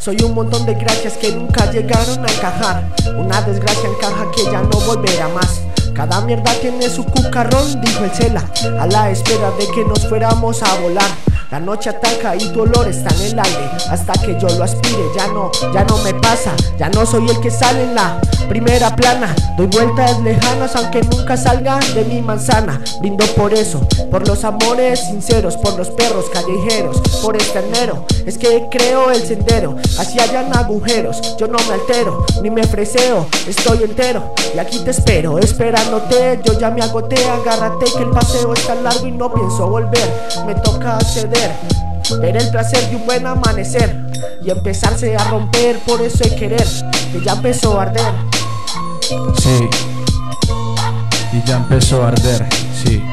Soy un montón de gracias que nunca llegaron a encajar. Una desgracia encaja que ya no volverá más. Cada mierda tiene su cucarrón, dijo el Cela, a la espera de que nos fuéramos a volar. La noche ataca y tu olor está en el aire. Hasta que yo lo aspire, ya no me pasa. Ya no soy el que sale en la primera plana. Doy vueltas lejanas aunque nunca salga de mi manzana. Brindo por eso, por los amores sinceros, por los perros callejeros, por este enero. Es que creo el sendero, así hayan agujeros. Yo no me altero, ni me freseo, estoy entero. Y aquí te espero, esperándote. Yo ya me agoté, agárrate que el paseo está largo y no pienso volver. Me toca acceder, ver el placer de un buen amanecer y empezarse a romper, por eso hay querer, que ya empezó a arder. Sí, y ya empezó a arder, sí.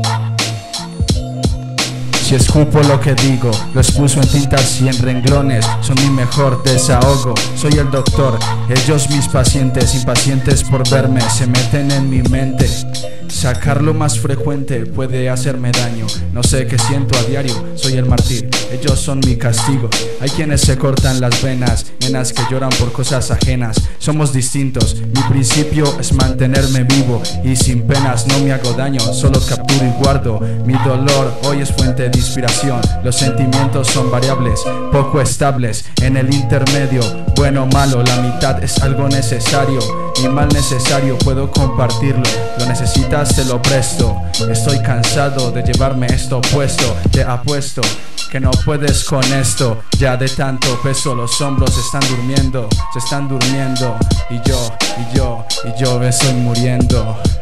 Si escupo lo que digo, lo expuso en tintas y en renglones. Son mi mejor desahogo, soy el doctor. Ellos mis pacientes, impacientes por verme, se meten en mi mente. Sacarlo más frecuente puede hacerme daño. No sé qué siento a diario, soy el mártir, ellos son mi castigo. Hay quienes se cortan las venas, nenas que lloran por cosas ajenas. Somos distintos, mi principio es mantenerme vivo y sin penas no me hago daño, solo capturo y guardo. Mi dolor hoy es fuente de inspiración. Los sentimientos son variables, poco estables. En el intermedio, bueno o malo, la mitad es algo necesario y mal necesario, puedo compartirlo. Lo necesitas, te lo presto. Estoy cansado de llevarme esto puesto. Te apuesto que no puedes con esto. Ya de tanto peso los hombros se están durmiendo. Y yo me estoy muriendo.